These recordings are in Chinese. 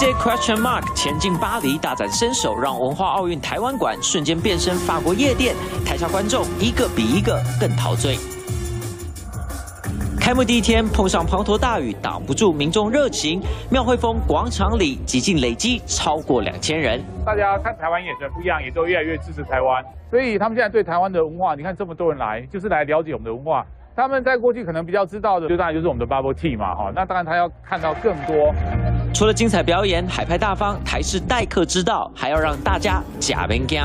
DJ Question Mark 前进巴黎大展身手，让文化奥运台湾馆瞬间变身法国夜店，台下观众一个比一个更陶醉。开幕第一天碰上滂沱大雨，挡不住民众热情。庙会峰广场里极尽累积超过2000人。 大家看台湾眼神不一样，也都越来越支持台湾。所以他们现在对台湾的文化，你看这么多人来，就是来了解我们的文化。他们在过去可能比较知道的，就当然就是我们的 Bubble Tea 嘛，哈。那当然他要看到更多。 除了精彩表演、海派大方、台式待客之道，还要让大家假免惊。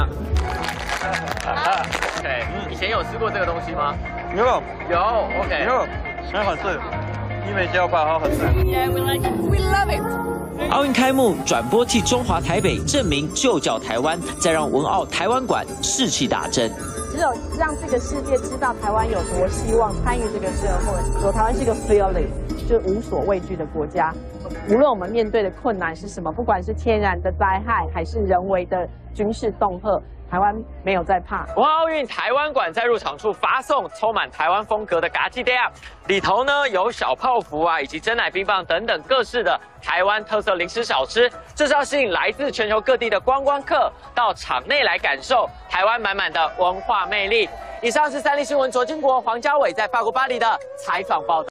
对，以前有吃过这个东西吗？ 有 ，OK， 有。很好吃，伊美椒吧，好好吃。 Yeah, we love it. 奥运开幕，转播替中华台北证明就叫台湾，再让文奥台湾馆士气大振。 只有让这个世界知道台湾有多希望参与这个社会，说台湾是一个 fearless， 就无所畏惧的国家。无论我们面对的困难是什么，不管是天然的灾害还是人为的军事恫吓，台湾没有在怕。 文奥运台湾馆在入场处发送充满台湾风格的嘎记袋，里头呢有小泡芙啊，以及珍奶冰棒等等各式的台湾特色零食小吃，这是要吸引来自全球各地的观光客到场内来感受台湾满满的文化魅力。以上是三立新闻卓金国、黄家伟在法国巴黎的采访报道。